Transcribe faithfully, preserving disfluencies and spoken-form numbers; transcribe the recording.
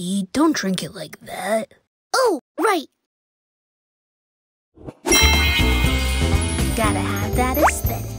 Sweetie, don't drink it like that. Oh, right. Gotta have that aesthetic.